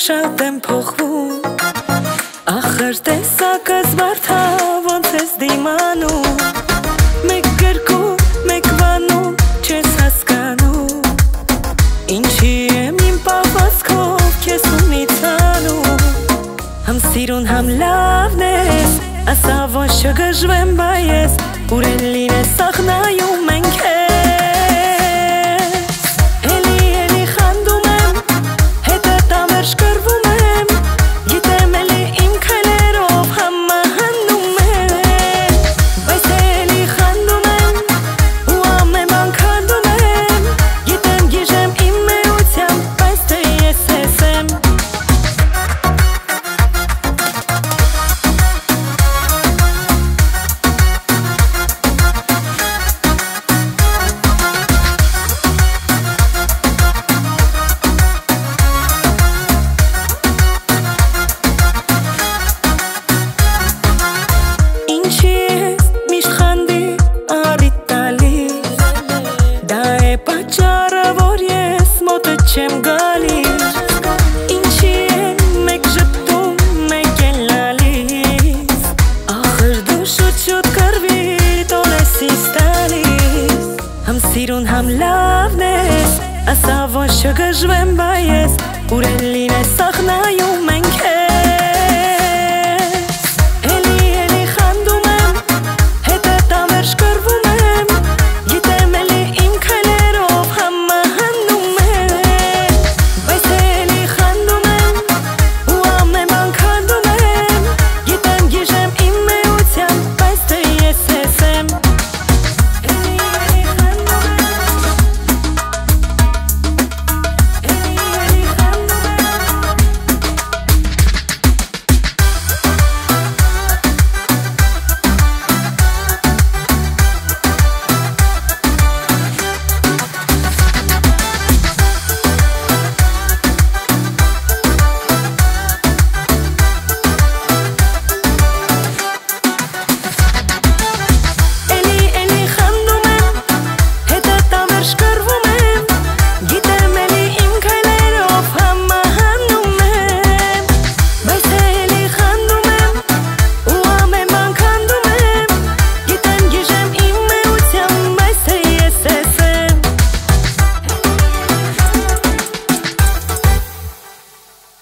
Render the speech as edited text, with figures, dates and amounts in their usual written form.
շատ եմ փոխվում Ախր տեսակս բարդա ոնց ես դիմանում Մեկ գրկում, մեկ վանում, չես հասկանում Ինչի եմ իմ պահվածքով քեզ ունիցանում Համ սիրուն, համ լավն ես Ասա ոնց չգժվեմ բայես Ուրեն լինես սաղնայում ենք ես Չեմ գալիս Ինչի եմ մեկ ժպտում, մեկ են լալիս Ախր դու շուտ-շուտ կրվիտ օրեսիս տալիս Համ սիրուն, համ լավն ես Ասա ոնց չգժվեմ բայես Ուրեն լինես սաղնայում ենք